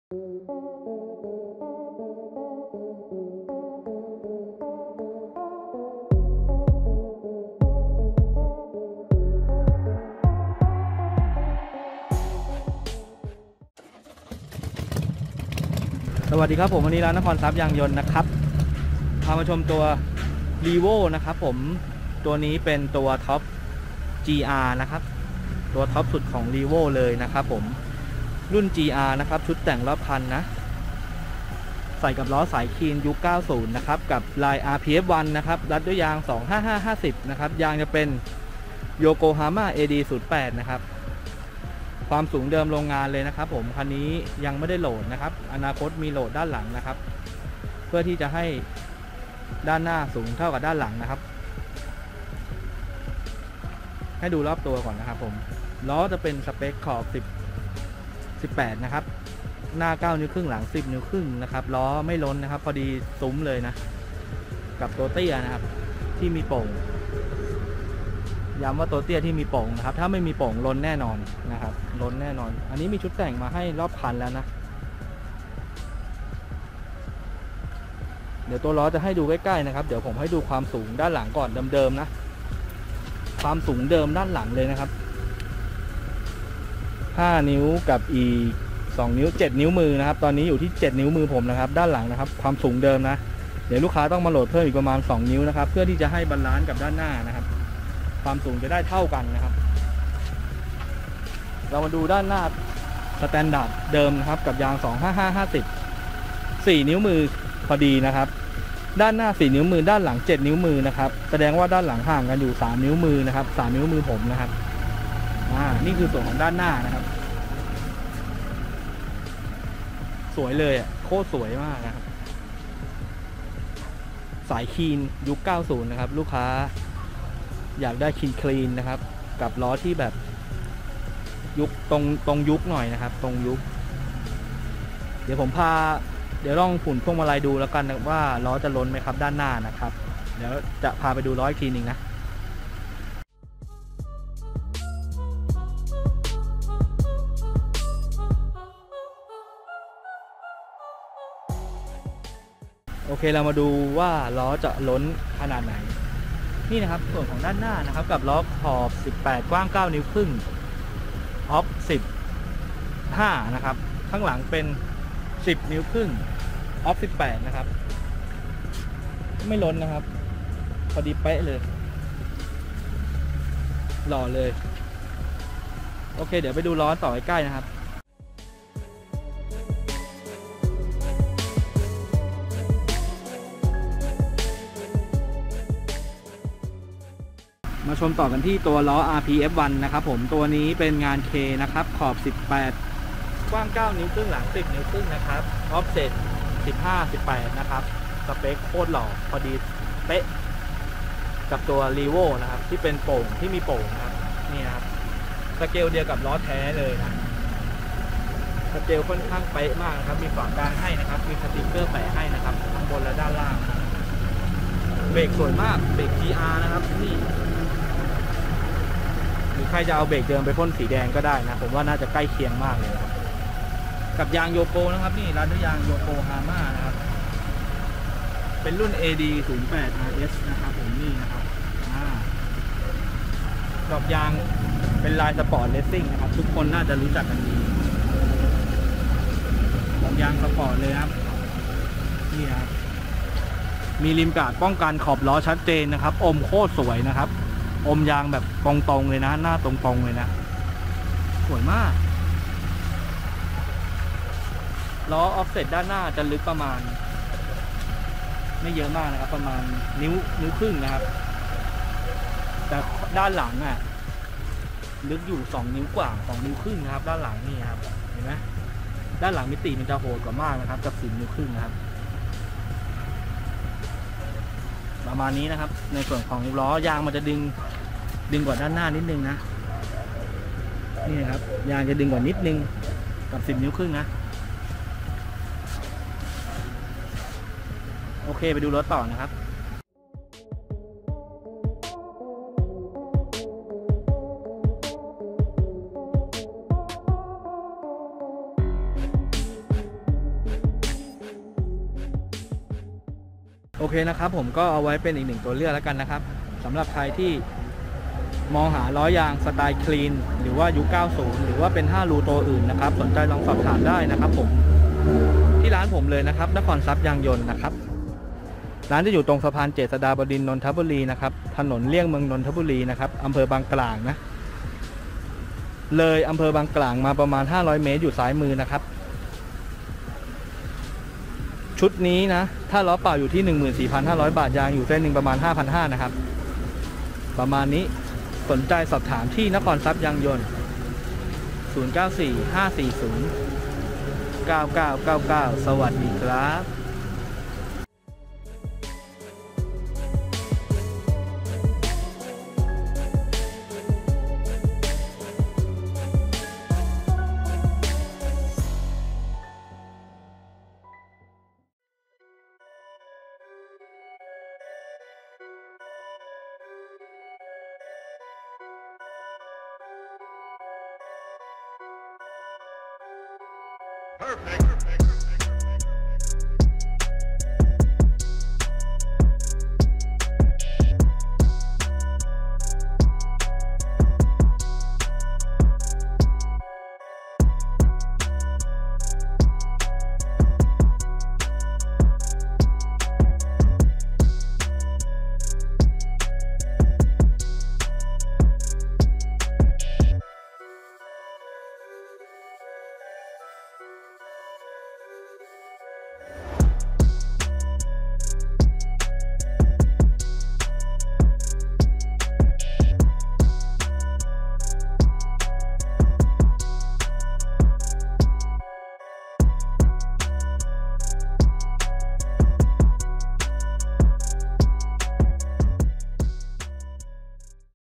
สวัสดีครับผมวันนี้ร้านนครทรัพย์ยางยนต์นะครับพามาชมตัว Revo นะครับผมตัวนี้เป็นตัวท็อป GR นะครับตัวท็อปสุดของ Revo เลยนะครับผมรุ่น GR นะครับชุดแต่งรอบคันนะใส่กับล้อสายคีนยุค 90 นะครับกับลาย RPF1 นะครับรัดด้วยยาง 255/50 นะครับยางจะเป็น Yokohama AD08 นะครับความสูงเดิมโรงงานเลยนะครับผมคันนี้ยังไม่ได้โหลดนะครับอนาคตมีโหลดด้านหลังนะครับเพื่อที่จะให้ด้านหน้าสูงเท่ากับด้านหลังนะครับให้ดูรอบตัวก่อนนะครับผมล้อจะเป็นสเปคขอบ18นะครับหน้า9นิ้วครึ่งหลัง10นิ้วครึ่งนะครับล้อไม่ล้นนะครับพอดีซุ้มเลยนะกับตัวเตี้ยนะครับที่มีโป่งย้ำว่าตัวเตี้ยที่มีโป่งนะครับถ้าไม่มีโป่งล้นแน่นอนนะครับล้นแน่นอนอันนี้มีชุดแต่งมาให้รอบคันแล้วนะเดี๋ยวตัวล้อจะให้ดูใกล้ๆนะครับเดี๋ยวผมให้ดูความสูงด้านหลังก่อนเดิมๆนะความสูงเดิมด้านหลังเลยนะครับ5นิ้วกับอีก2นิ้ว7นิ้วมือนะครับตอนนี้อยู่ที่7นิ้วมือผมนะครับด้านหลังนะครับความสูงเดิมนะเดี๋ยวลูกค้าต้องมาโหลดเพิ่มอีกประมาณ2นิ้วนะครับเพื่อที่จะให้บาลานซ์กับด้านหน้านะครับความสูงจะได้เท่ากันนะครับเรามาดูด้านหน้าสแตนดาร์ดเดิมนะครับกับยาง 255/50 4นิ้วมือพอดีนะครับด้านหน้า4นิ้วมือด้านหลัง7นิ้วมือนะครับแสดงว่าด้านหลังห่างกันอยู่3นิ้วมือนะครับ3นิ้วมือผมนะครับนี่คือส่วนของด้านหน้านะครับสวยเลยโคตรสวยมากนะครับสายคีนยุค 90 นะครับลูกค้าอยากได้คลีนนะครับกับล้อที่แบบยุคตรงยุคหน่อยนะครับตรงยุคเดี๋ยวผมเดี๋ยวลองฝุ่นพวงมาลัยดูแล้วกันนะว่าล้อจะล้นไหมครับด้านหน้านะครับเดี๋ยวจะพาไปดูล้ออีกทีนึงนะโอเคเรามาดูว่าล้อจะล้นขนาดไหนนี่นะครับส่วนของด้านหน้านะครับกับล้อขอบ18กว้าง9นิ้วครึ่งออฟ15นะครับข้างหลังเป็น10นิ้วครึ่งออฟ18นะครับไม่ล้นนะครับพอดีเป๊ะเลยหล่อเลยโอเคเดี๋ยวไปดูล้อต่อใกล้ๆนะครับมาชมต่อกันที่ตัวล้อ RPF1 นะครับผมตัวนี้เป็นงาน K นะครับขอบ18กว้าง9นิ้วครึ่งหลัง10นิ้วครึ่งนะครับออฟเซ็ต15-18นะครับสเปคโคตรหล่อพอดีเป๊ะกับตัว Revo นะครับที่เป็นโป่งที่มีโป่งนะครับนี่นะครับสเกลเดียวกับล้อแท้เลยนะสเกลค่อนข้างเป๊ะมากนะครับมีฝากลางให้นะครับมีสติกเกอร์แปะให้นะครับทั้งบนและด้านล่างเบรกสวยมากเบรก GR นะครับนี่หรือใครจะเอาเบรกเดิมไปพ่นสีแดงก็ได้นะผมว่าน่าจะใกล้เคียงมากเลยนะครับกับยางโยโกนะครับนี่ร้านด้วยยางโยโกฮาม่านะครับเป็นรุ่น AD08 RS นะครับผมนี่นะครับดอกยางเป็นลายสปอร์ตเลสซิ่งนะครับทุกคนน่าจะรู้จักกันดีดอกยางสปอร์ตเลยครับนี่ครับมีริมกาดป้องกันขอบล้อชัดเจนนะครับอมโคตรสวยนะครับอมยางแบบตรงๆเลยนะหน้าตรงๆเลยนะสวยมากล้อออฟเซ็ตด้านหน้าจะลึกประมาณไม่เยอะมากนะครับประมาณนิ้วครึ่งนะครับแต่ด้านหลังลึกอยู่2นิ้วกว่า2นิ้วครึ่งนะครับด้านหลังนี่ครับเห็นไหมด้านหลังมิติมันจะโหดกว่ามากนะครับกับ10นิ้วครึ่งนะครับประมาณนี้นะครับในส่วนของล้อยางมันจะดึงกว่าด้านหน้านิดนึงนะนี่ครับยางจะดึงกว่านิดนึงกับ10นิ้วครึ่งนะโอเคไปดูรถต่อนะครับสโอเคนะครับผมก็เอาไว้เป็นอีกหนึ่งตัวเลือกแล้วกันนะครับสำหรับใครที่มองหาล้อยางสไตล์คลีนหรือว่ายุค90หรือว่าเป็น5รูตัวอื่นนะครับสนใจลองสอบถามได้นะครับผมที่ร้านผมเลยนะครับนครทรัพย์ยางยนต์นะครับร้านจะอยู่ตรงสะพานเจษฎาบดินทร์นนทบุรีนะครับถนนเลี่ยงเมืองนนทบุรีนะครับอำเภอบางกลางนะเลยอำเภอบางกลางมาประมาณ500เมตรอยู่ซ้ายมือนะครับชุดนี้นะถ้าล้อเปล่าอยู่ที่ 14,500 บาทยางอยู่เส้นหนึ่งประมาณ 5,500 นะครับประมาณนี้สนใจสอบถามที่นครทรัพย์ยางยนต์0945409999สวัสดีครับ Perfect.